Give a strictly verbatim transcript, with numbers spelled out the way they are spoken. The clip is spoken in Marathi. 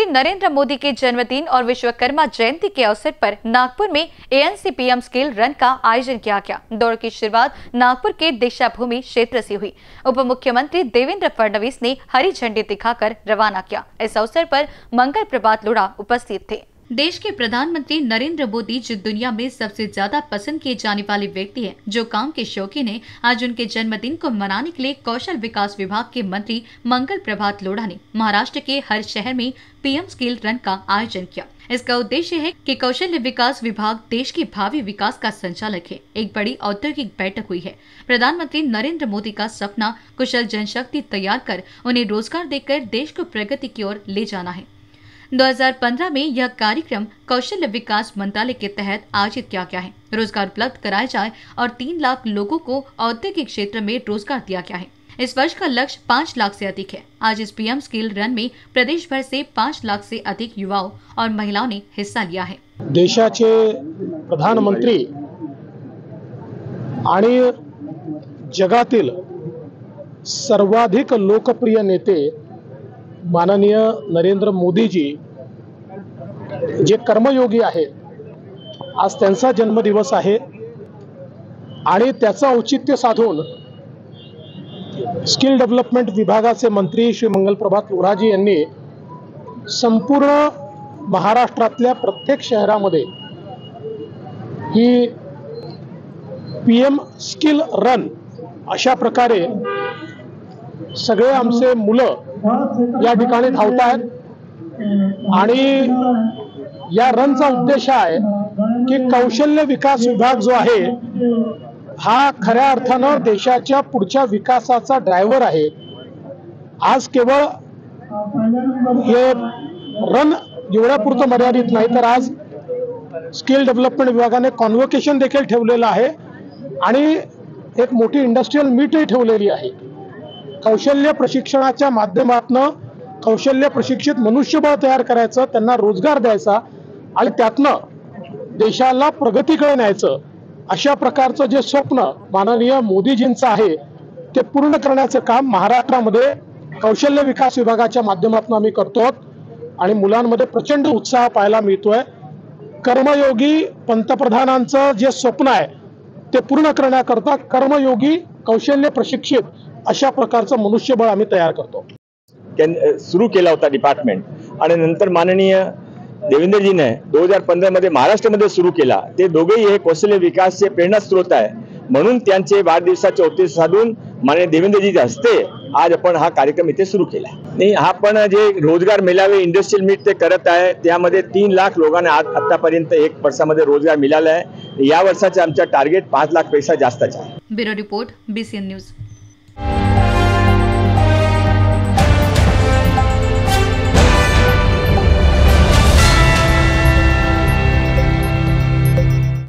प्रधानमंत्री नरेंद्र मोदी के जन्मदिन और विश्वकर्मा जयंती के अवसर पर नागपुर में A N C P M skill run का आयोजन किया गया। दौड़ की शुरुआत नागपुर के दीक्षाभूमि क्षेत्र से हुई। उप मुख्यमंत्री देवेंद्र फडणवीस ने हरी झंडी दिखाकर रवाना किया। इस अवसर पर मंगल प्रभात लोढ़ा उपस्थित थे। देश के प्रधानमंत्री नरेंद्र मोदी जो दुनिया में सबसे ज्यादा पसंद किए जाने वाले व्यक्ति हैं, जो काम के शौकीन हैं, आज उनके जन्मदिन को मनाने के लिए कौशल विकास विभाग के मंत्री मंगल प्रभात लोढ़ा ने महाराष्ट्र के हर शहर में पी एम स्किल रन का आयोजन किया। इसका उद्देश्य है कि कौशल्य विकास विभाग देश के भावी विकास का संचालक है। एक बड़ी औद्योगिक बैठक हुई है। प्रधानमंत्री नरेंद्र मोदी का सपना कुशल जनशक्ति तैयार कर उन्हें रोजगार देकर देश को प्रगति की ओर ले जाना है। दो हज़ार पंद्रह में यह कार्यक्रम कौशल्य विकास मंत्रालय के तहत आयोजित किया गया है। रोजगार उपलब्ध कराया जाए और तीन लाख लोगों को औद्योगिक क्षेत्र में रोजगार दिया गया है। इस वर्ष का लक्ष्य पाँच लाख से अधिक है। आज इस पी एम स्किल रन में प्रदेश भर से पाँच लाख से अधिक युवाओं और महिलाओं ने हिस्सा लिया है। देशाचे प्रधानमंत्री आणि जगातील सर्वाधिक लोकप्रिय नेते माननीय नरेंद्र मोदीजी जे कर्मयोगी आहेत, आज त्यांचा जन्मदिवस आहे आणि त्याचं औचित्य साधून स्किल डेव्हलपमेंट विभागाचे मंत्री श्री मंगल प्रभात लोढ़ाजी यांनी संपूर्ण महाराष्ट्रातल्या प्रत्येक शहरामध्ये ही पी एम स्किल रन अशा प्रकारे सगळे आमचे मुलं या ठिकाणी धावत आहेत आणि या रनचा उद्देश आहे की कौशल्य विकास विभाग जो आहे हा खऱ्या अर्थानं देशाच्या पुढच्या विकासाचा ड्रायव्हर आहे। आज केवळ हे रन एवढ्यापुरतं मर्यादित नाही, तर आज स्किल डेव्हलपमेंट विभागाने कॉन्व्होकेशन देखील ठेवलेलं आहे आणि एक मोठी इंडस्ट्रियल मीटही ठेवलेली आहे। कौशल्य प्रशिक्षणाच्या माध्यमातून कौशल्य प्रशिक्षित मनुष्यबळ तयार करायचं, त्यांना रोजगार द्यायचा आणि त्यातनं देशाला प्रगतीकडे न्यायचं, अशा प्रकारचं जे स्वप्न माननीय मोदीजींचं आहे ते पूर्ण करण्याचं काम महाराष्ट्रामध्ये कौशल्य विकास विभागाच्या माध्यमातून आम्ही करतो आणि मुलांमध्ये प्रचंड उत्साह पाहायला मिळतोय। कर्मयोगी पंतप्रधानांचं जे स्वप्न आहे ते पूर्ण करण्याकरता कर्मयोगी कौशल्य प्रशिक्षित अशा प्रकारचं मनुष्यबळ आम्ही तयार करतो। सुरू केला होता डिपार्टमेंट आणि नंतर माननीय देवेंद्रजीने दो हजार पंधरा मध्ये महाराष्ट्रामध्ये सुरू केला। ते दोघेही हे कौशल्य विकासचे प्रेरणास्त्रोत आहे, म्हणून त्यांचे वाढदिवसाचे औचित्य साधून माननीय देवेंद्रजीच्या हस्ते आज आपण हा कार्यक्रम इथे सुरू केला। नाही, हा पण जे रोजगार मेळावे इंडस्ट्रियल मीट ते करत आहे, त्यामध्ये तीन लाख लोकांना आज आतापर्यंत एक वर्षामध्ये रोजगार मिळाला आहे। या वर्षाचे आमचा टार्गेट पाच लाख पैसा जास्तच आहे। Bureau report B C N news.